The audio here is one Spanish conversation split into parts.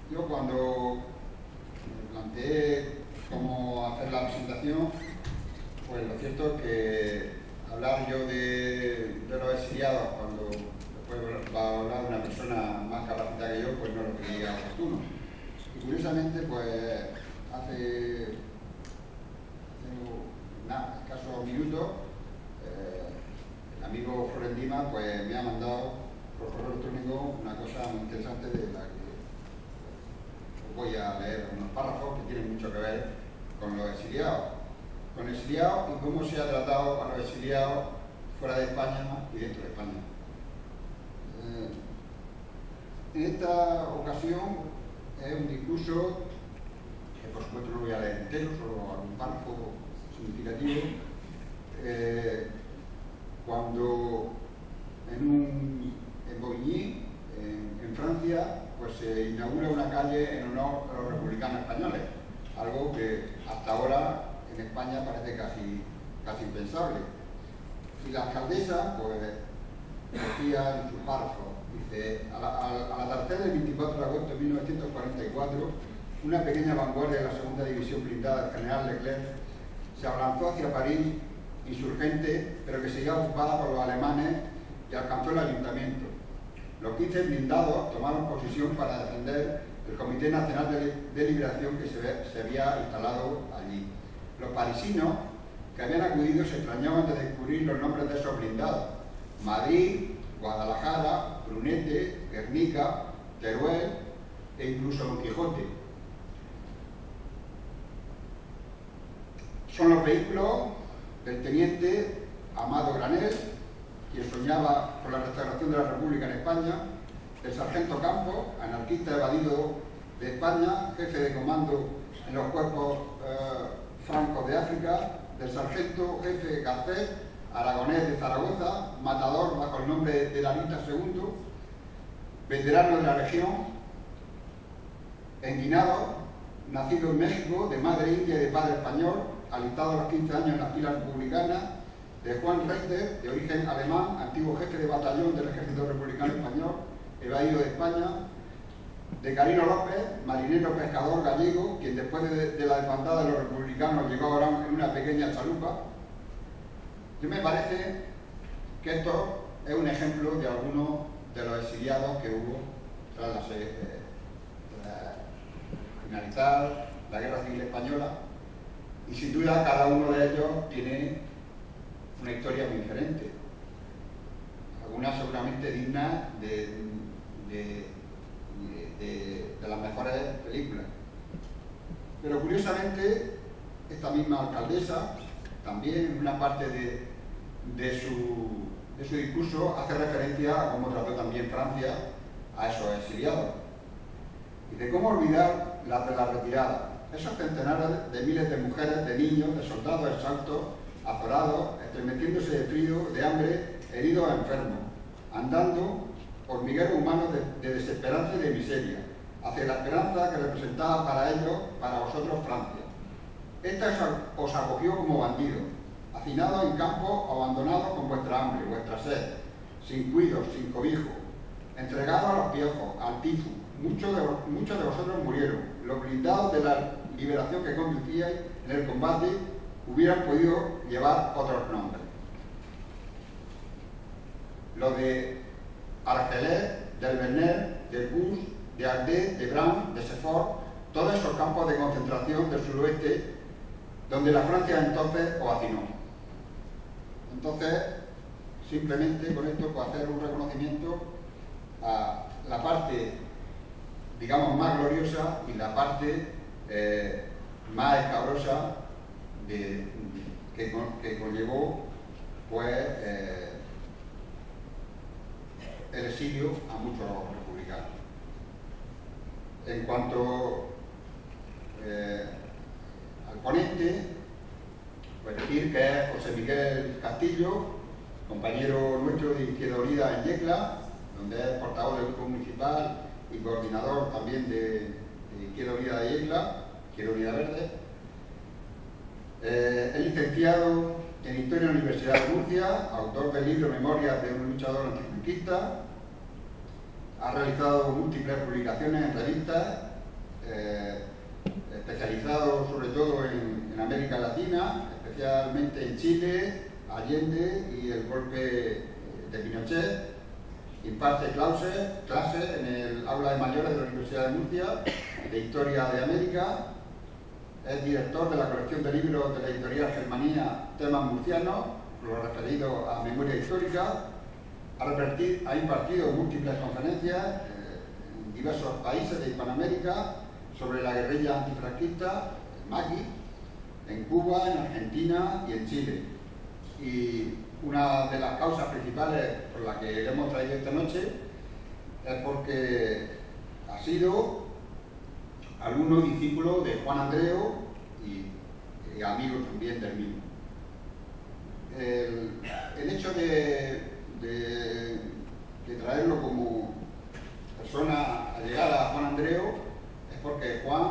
Yo cuando me planteé cómo hacer la presentación, pues lo cierto es que hablar yo de los exiliados cuando después va a hablar una persona más capacitada que yo, pues no lo creía oportuno. Y curiosamente, pues hace escasos minutos, el amigo Florendima pues me ha mandado por correo electrónico una cosa muy interesante de la que voy a leer unos párrafos que tienen mucho que ver con los exiliados. Con exiliados y cómo se ha tratado a los exiliados fuera de España y dentro de España. En esta ocasión es un discurso que por supuesto no voy a leer entero, solo algún párrafo significativo. Cuando en Bobigny, en Francia, pues se inaugura una calle en honor a los republicanos españoles, algo que hasta ahora en España parece casi impensable. Y la alcaldesa, pues, decía en su párrafo, dice, al atardecer del 24 de agosto de 1944, una pequeña vanguardia de la segunda división blindada del general Leclerc se abalanzó hacia París, insurgente, pero que seguía ocupada por los alemanes, y alcanzó el ayuntamiento. Los 15 blindados tomaron posición para defender el Comité Nacional de Liberación que se había instalado allí. Los parisinos que habían acudido se extrañaban de descubrir los nombres de esos blindados: Madrid, Guadalajara, Brunete, Guernica, Teruel e incluso Don Quijote. Son los vehículos del teniente Amado Granel, quien soñaba con la restauración de la República en España, del sargento Campos, anarquista evadido de España, jefe de comando en los cuerpos francos de África, del sargento jefe Garcés, aragonés de Zaragoza, matador bajo el nombre de Lanita II, veterano de la región, enguinado, nacido en México, de madre india y de padre español, alistado a los 15 años en las filas republicanas, de Juan Reiter, de origen alemán, antiguo jefe de batallón del Ejército Republicano Español, evadido de España, de Carino López, marinero pescador gallego, quien después de la desbandada de los republicanos llegó ahora en una pequeña chalupa. Yo me parece que esto es un ejemplo de algunos de los exiliados que hubo tras finalizar la Guerra Civil Española, y sin duda cada uno de ellos tiene una historia muy diferente, algunas seguramente dignas de las mejores películas. Pero curiosamente, esta misma alcaldesa también en una parte de su discurso hace referencia a cómo trató también Francia a esos exiliados. Y de cómo olvidar las de la retirada, esos centenares de miles de mujeres, de niños, de soldados exhaustos, azorados, estremeciéndose de frío, de hambre, heridos o enfermos, andando hormigueros humanos de desesperanza y de miseria, hacia la esperanza que representaba para ellos, para vosotros, Francia. Esta os acogió como bandidos, hacinados en campos, abandonados con vuestra hambre, vuestra sed, sin cuidos, sin cobijo, entregados a los piojos, al tifus. Muchos de vosotros murieron. Los blindados de la liberación que conducíais en el combate hubieran podido llevar otros nombres. Los de Argelès, del Vernet, del Bus, de Ardés, de Bran, de Sefort, todos esos campos de concentración del suroeste donde la Francia entonces os hacinó. Entonces, simplemente con esto puedo hacer un reconocimiento a la parte, digamos, más gloriosa y la parte más escabrosa que conllevó pues el exilio a muchos republicanos. En cuanto al ponente, pues decir que es José Miguel Castillo, compañero nuestro de Izquierda Unida en Yecla, donde es portavoz del grupo municipal y coordinador también de Izquierda Unida de Yecla, Izquierda Unida Verde. Es licenciado en Historia en la Universidad de Murcia, autor del libro Memorias de un luchador antifranquista, ha realizado múltiples publicaciones en revistas especializado sobre todo en América Latina, especialmente en Chile, Allende y el golpe de Pinochet. Imparte clases en el aula de mayores de la Universidad de Murcia de Historia de América. Es director de la colección de libros de la editorial Germanía Temas Murcianos, lo referido a memoria histórica. Ha impartido múltiples conferencias en diversos países de Hispanoamérica sobre la guerrilla antifranquista, Maqui, en Cuba, en Argentina y en Chile. Y una de las causas principales por las que le hemos traído esta noche es porque ha sido alumno y discípulo de Juan Andreu y amigo también del mismo. El hecho de traerlo como persona allegada a Juan Andreu es porque Juan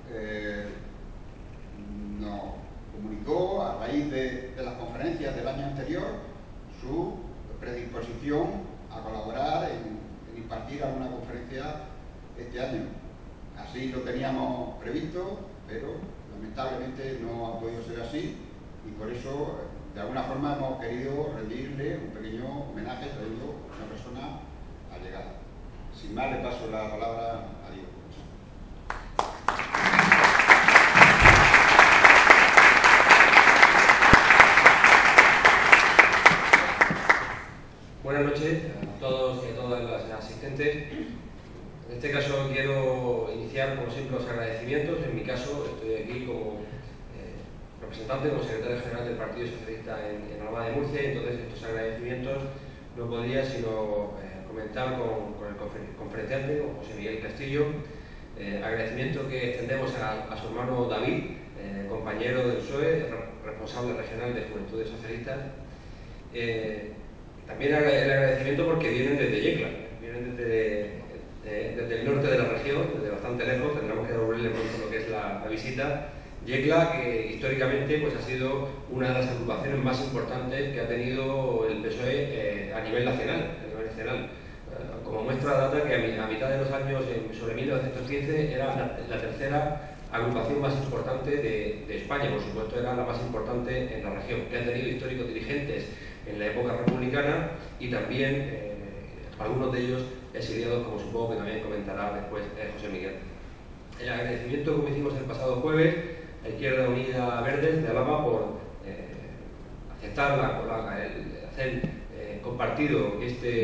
nos comunicó a raíz de las conferencias del año anterior su predisposición a colaborar en impartir alguna conferencia este año. Así lo teníamos previsto, pero lamentablemente no ha podido ser así y por eso de alguna forma hemos querido rendirle un pequeño homenaje trayendo a una persona allegada. Sin más, le paso la palabra a Diego. Buenas noches a todos y a todas las asistentes. En este caso quiero iniciar, como siempre, los agradecimientos. En mi caso, estoy aquí como representante, como secretario general del Partido Socialista en Alhama de Murcia, y entonces estos agradecimientos no podría sino comentar con el conferenciante, con José Miguel Castillo. Agradecimiento que extendemos a su hermano David, compañero del PSOE, responsable regional de Juventudes Socialistas. También el agradecimiento porque vienen desde Yecla, vienen desde el norte de la región, desde bastante lejos. Tendremos que devolverle pronto lo que es la visita. Yecla, que históricamente pues, ha sido una de las agrupaciones más importantes que ha tenido el PSOE a nivel nacional. Como muestra data que a mitad de los años, sobre 1915, era la tercera agrupación más importante de España. Por supuesto, era la más importante en la región, que ha tenido históricos dirigentes en la época republicana y también algunos de ellos exiliados, como supongo que también comentará después José Miguel. El agradecimiento, como hicimos el pasado jueves, a Izquierda Unida Verdes de Alhama por aceptar hacer compartido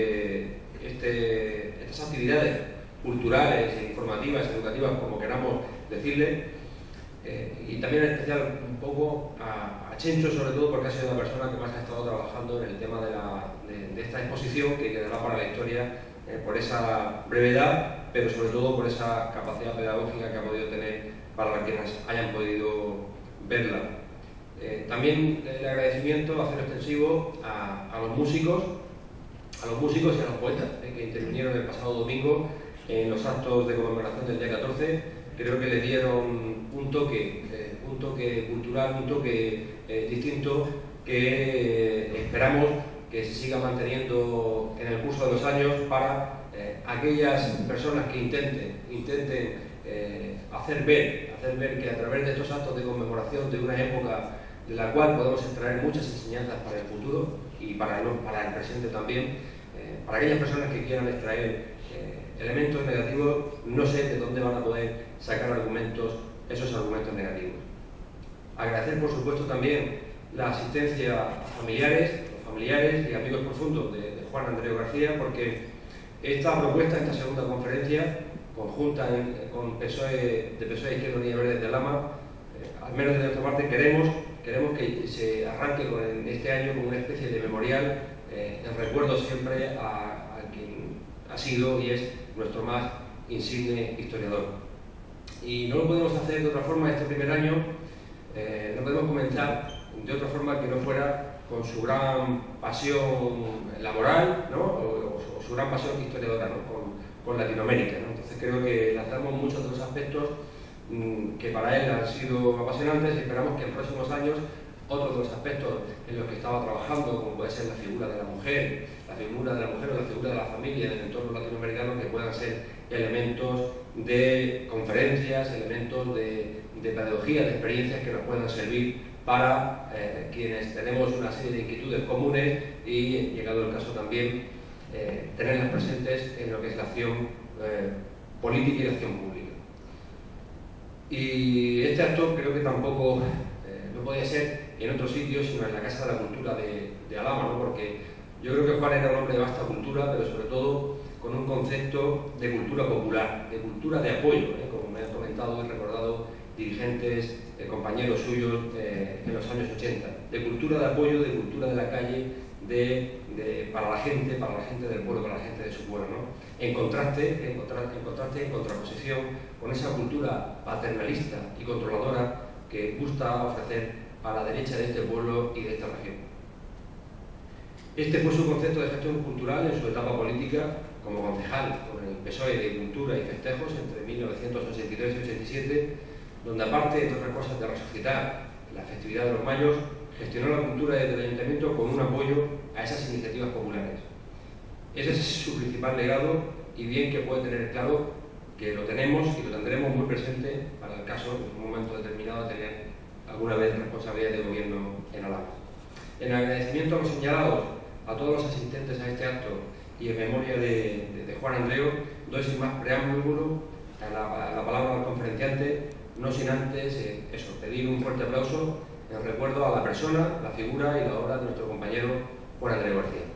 estas actividades culturales, informativas, educativas, como queramos decirle, y también en especial un poco a Chencho, sobre todo porque ha sido la persona que más ha estado trabajando en el tema de esta exposición, que quedará para la historia por esa brevedad, pero sobre todo por esa capacidad pedagógica que ha podido tener para quienes hayan podido verla. También el agradecimiento, hacer extensivo a los músicos y a los poetas que intervinieron el pasado domingo en los actos de conmemoración del día 14. Creo que le dieron un toque cultural, un toque distinto, que esperamos que se siga manteniendo en el curso de los años para aquellas personas que intenten hacer ver que a través de estos actos de conmemoración de una época de la cual podemos extraer muchas enseñanzas para el futuro y para el presente también, para aquellas personas que quieran extraer elementos negativos, no sé de dónde van a poder sacar esos argumentos negativos. Agradecer, por supuesto, también la asistencia a familiares y amigos profundos de Juan Andreu García, porque esta propuesta, esta segunda conferencia conjunta con PSOE Izquierda Unida Verdes de Alhama, al menos de nuestra parte queremos que se arranque en este año como una especie de memorial en recuerdo siempre a quien ha sido y es nuestro más insigne historiador. Y no lo podemos hacer de otra forma este primer año, no podemos comenzar de otra forma que no fuera con su gran pasión laboral, ¿no? o su gran pasión historiadora, ¿no? con Latinoamérica, ¿no? Entonces creo que lanzamos muchos de los aspectos que para él han sido apasionantes y esperamos que en próximos años otros de los aspectos en los que estaba trabajando, como puede ser la figura de la mujer la figura de la mujer o la figura de la familia en el entorno latinoamericano, que puedan ser elementos de conferencias, elementos de pedagogía, de experiencias que nos puedan servir para quienes tenemos una serie de inquietudes comunes y, llegado el caso también, tenerlas presentes en lo que es la acción política y la acción pública. Y este acto creo que tampoco no podía ser en otro sitio, sino en la Casa de la Cultura de Alhama, ¿no? Porque yo creo que Juan era un hombre de vasta cultura, pero sobre todo con un concepto de cultura popular, de cultura de apoyo, como me han comentado y recordado dirigentes, compañeros suyos en los años 80, de cultura de apoyo, de cultura de la calle, para la gente del pueblo, para la gente de su pueblo, ¿no? En contraste, en contraposición con esa cultura paternalista y controladora que gusta ofrecer a la derecha de este pueblo y de esta región. Este fue su concepto de gestión cultural en su etapa política como concejal con el PSOE de Cultura y Festejos entre 1983 y 87, donde, aparte, entre otras cosas, de resucitar la festividad de los mayos, gestionó la cultura desde el ayuntamiento con un apoyo a esas iniciativas populares. Ese es su principal legado, y bien que puede tener claro que lo tenemos y lo tendremos muy presente para el caso, en un momento determinado, de tener alguna vez responsabilidad de gobierno en Alhama. En agradecimiento a los señalados, a todos los asistentes a este acto y en memoria de Juan Andreu, doy sin más preámbulo la palabra al conferenciante, no sin antes pedir un fuerte aplauso en recuerdo a la persona, la figura y la obra de nuestro compañero Juan Andreu García.